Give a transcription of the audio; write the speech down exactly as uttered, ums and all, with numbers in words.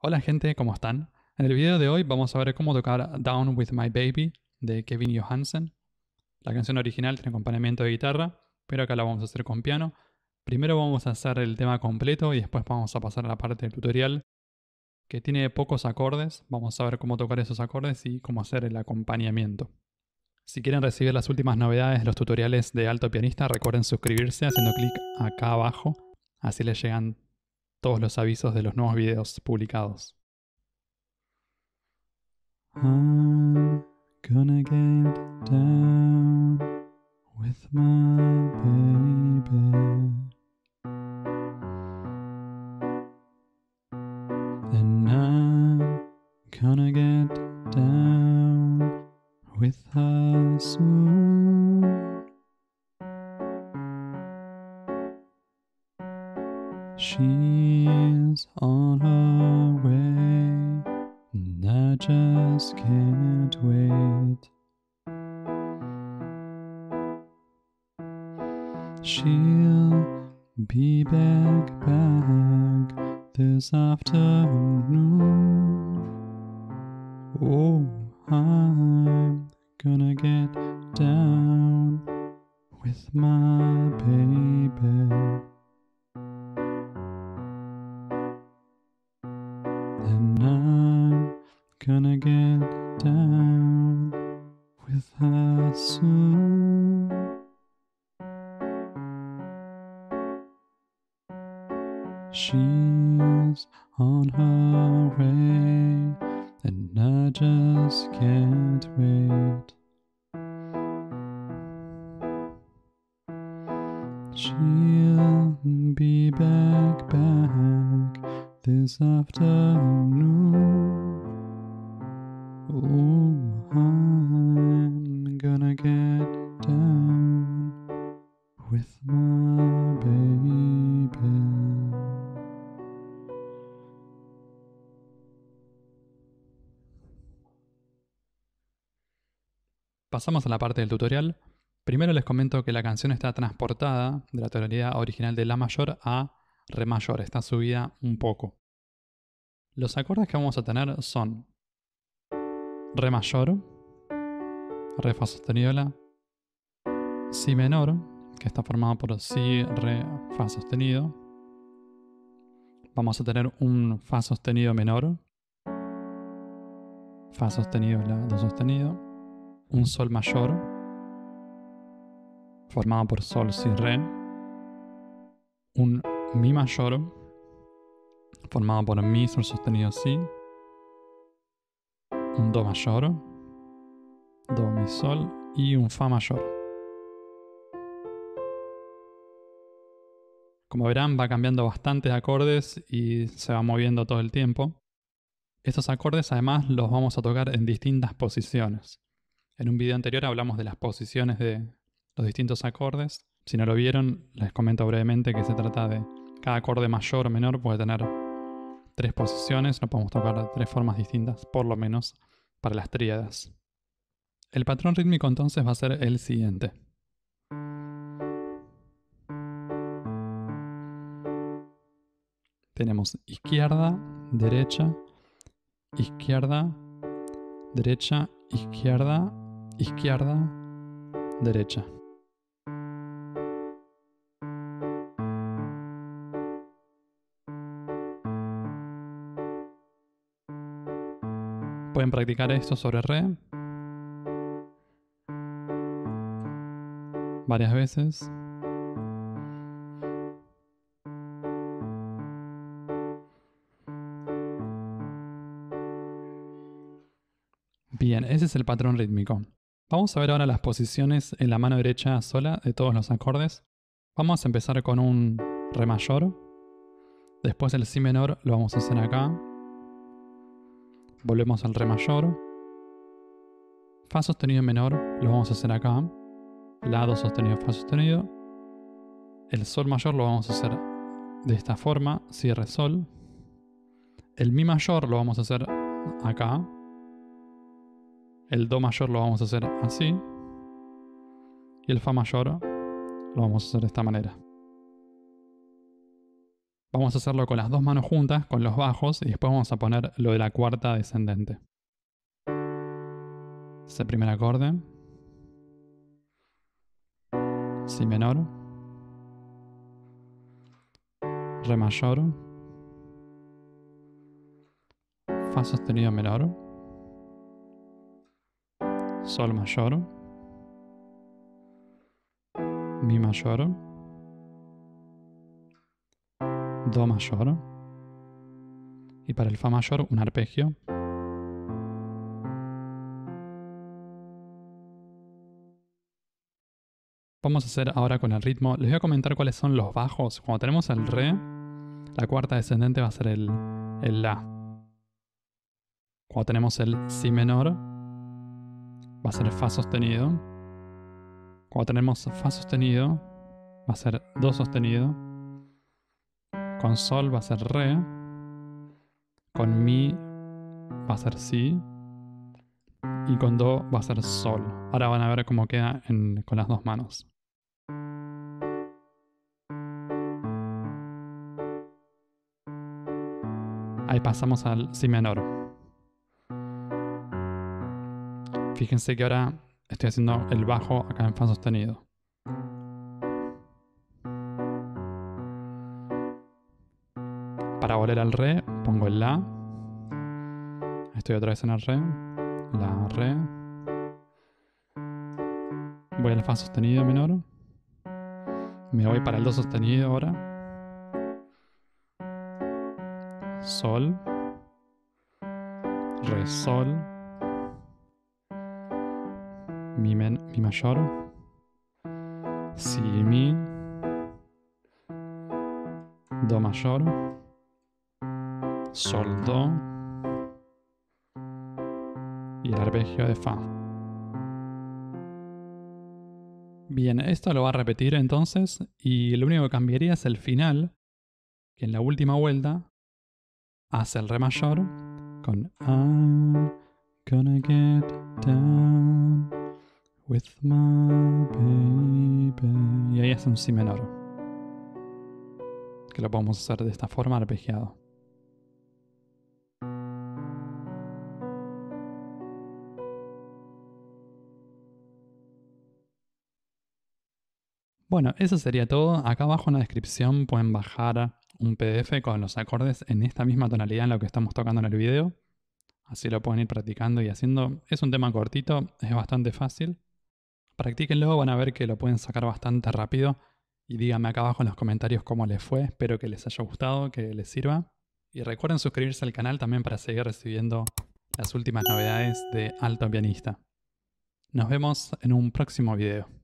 Hola gente, ¿cómo están? En el video de hoy vamos a ver cómo tocar Down With My Baby de Kevin Johansen. La canción original tiene acompañamiento de guitarra, pero acá la vamos a hacer con piano. Primero vamos a hacer el tema completo y después vamos a pasar a la parte del tutorial que tiene pocos acordes. Vamos a ver cómo tocar esos acordes y cómo hacer el acompañamiento. Si quieren recibir las últimas novedades de los tutoriales de Alto Pianista, recuerden suscribirse haciendo clic acá abajo, así les llegan todos los avisos de los nuevos videos publicados. I'm gonna get down with my baby, and I'm gonna get down with her soon. She's on her way, and I just can't wait. She'll be back, back this afternoon. Oh, I'm gonna get down with my baby, and I'm gonna get down with her soon. She's on her way, and I just can't wait. She'll be back, back this afternoon. Oh, I'm gonna get down with my baby. Pasamos a la parte del tutorial. Primero les comento que la canción está transportada de la tonalidad original de La mayor a Re mayor, está subida un poco. Los acordes que vamos a tener son Re mayor, Re fa sostenido La, Si menor, que está formado por Si, Re, Fa sostenido. Vamos a tener un Fa sostenido menor, Fa sostenido La, Do sostenido, un Sol mayor, formado por Sol, Si, Re, un Mi mayor, formado por Mi, Sol sostenido, Si, un Do mayor, Do, Mi, Sol y un Fa mayor. Como verán, va cambiando bastante de acordes y se va moviendo todo el tiempo. Estos acordes además los vamos a tocar en distintas posiciones. En un video anterior hablamos de las posiciones de los distintos acordes. Si no lo vieron, les comento brevemente que se trata de cada acorde mayor o menor puede tener tres posiciones, lo podemos tocar de tres formas distintas, por lo menos para las tríadas. El patrón rítmico entonces va a ser el siguiente. Tenemos izquierda, derecha, izquierda, derecha, izquierda, izquierda, derecha. Pueden practicar esto sobre Re varias veces. Bien, ese es el patrón rítmico. Vamos a ver ahora las posiciones en la mano derecha sola de todos los acordes. Vamos a empezar con un Re mayor. Después el Si menor lo vamos a hacer acá. Volvemos al Re mayor. Fa sostenido menor lo vamos a hacer acá. La, Do sostenido, Fa sostenido. El Sol mayor lo vamos a hacer de esta forma, Si, Re, Sol. El Mi mayor lo vamos a hacer acá. El Do mayor lo vamos a hacer así. Y el Fa mayor lo vamos a hacer de esta manera. Vamos a hacerlo con las dos manos juntas, con los bajos, y después vamos a poner lo de la cuarta descendente. Es el primer acorde. Si menor. Re mayor. Fa sostenido menor. Sol mayor. Mi mayor. Do mayor. Y para el Fa mayor un arpegio. Vamos a hacer ahora con el ritmo. Les voy a comentar cuáles son los bajos. Cuando tenemos el Re, la cuarta descendente va a ser el, el La. Cuando tenemos el Si menor, va a ser Fa sostenido. Cuando tenemos Fa sostenido, va a ser Do sostenido. Con Sol va a ser Re. Con Mi va a ser Si. Y con Do va a ser Sol. Ahora van a ver cómo queda en, con las dos manos. Ahí pasamos al Si menor. Fíjense que ahora estoy haciendo el bajo acá en Fa sostenido. Para volver al Re, pongo el La. Estoy otra vez en el Re. La, Re. Voy al Fa sostenido menor. Me voy para el Do sostenido ahora. Sol. Re, Sol. Mi, men, mi mayor. Si, Mi. Do mayor. Sol, Do. Y el arpegio de Fa. Bien, esto lo va a repetir entonces y lo único que cambiaría es el final, que en la última vuelta hace el Re mayor con I'm gonna get down with my baby. Y ahí hace un Si menor, que lo podemos hacer de esta forma arpegiado. Bueno, eso sería todo. Acá abajo en la descripción pueden bajar un P D F con los acordes en esta misma tonalidad en lo que estamos tocando en el video. Así lo pueden ir practicando y haciendo. Es un tema cortito, es bastante fácil. Practíquenlo, van a ver que lo pueden sacar bastante rápido. Y díganme acá abajo en los comentarios cómo les fue. Espero que les haya gustado, que les sirva. Y recuerden suscribirse al canal también para seguir recibiendo las últimas novedades de Alto Pianista. Nos vemos en un próximo video.